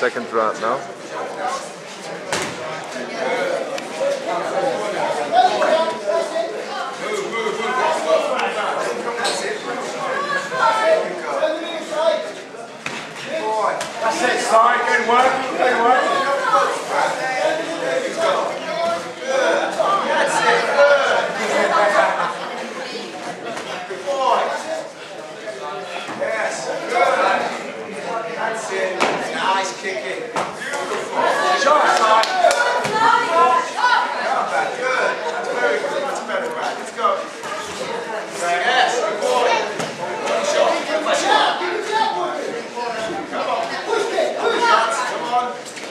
second round now. That's it, sorry, good work, good work. That's it, good. Good boy. Yes, good. That's it. Nice kicking. Beautiful. Shot, side. Good. That's very good. That's better, right? Let's go. Yes, good boy. Good shot. Good shot. Come on. Come on.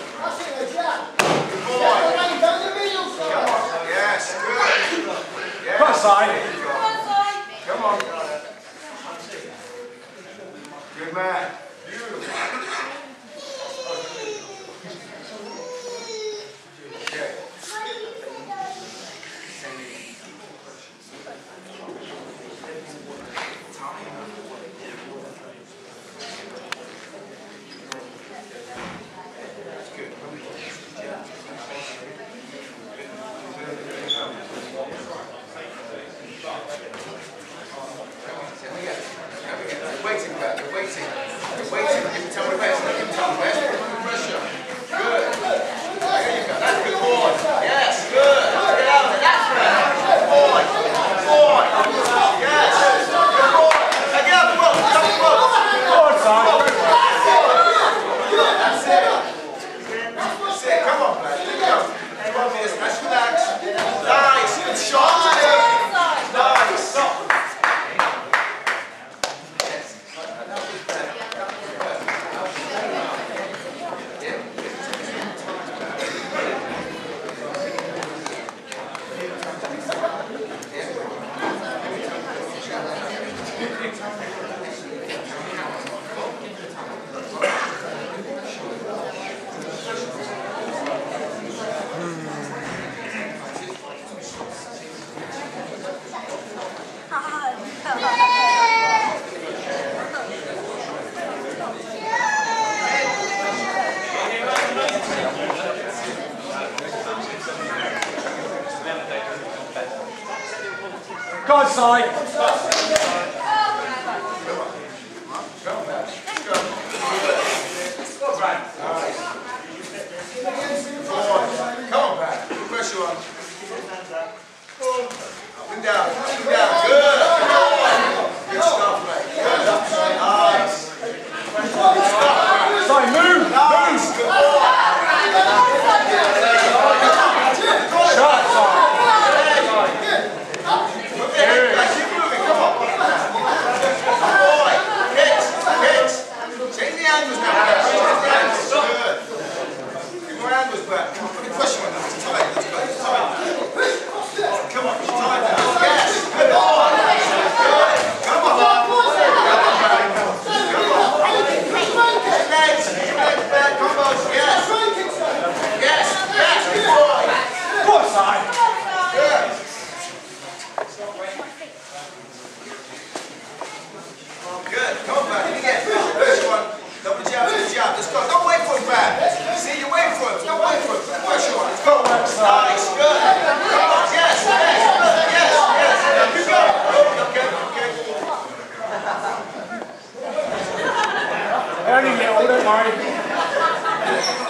Good boy. Come on. Yes, good. Yes. Come on, side. Come on. Good man. Beautiful. Okay. Waiting, back. You're waiting. You're waiting. Give him time to rest. Give him time to rest. Put him under pressure. Good. There you go. That's a good boy. Yes. Good. Get out of there. That's right. Good boy. Good boy. Yes. Good boy. Now get out the rope. Get out the rope. Good boy, son. That's it. That's it. Come on, man. There you go. Come on, miss. Let's relax. Nice. Good shot. Nice. Stop. Go on, side. Come on, back. Let's go. Go back. Nice. Come on, back. Put pressure on. Up and down. Up and down. Good. Good stuff, mate. Good. Nice. Good stuff. Side, move. Nice. Good ball. Shot, side. Good. Come on, man. Again. First one. Double jab. Let's go. Don't wait for him, Brad. See, you wait for him. Don't wait for him. Pressure on. Let's go. Nice. Good. Come on. Yes. You go. Okay. Only little, don't worry.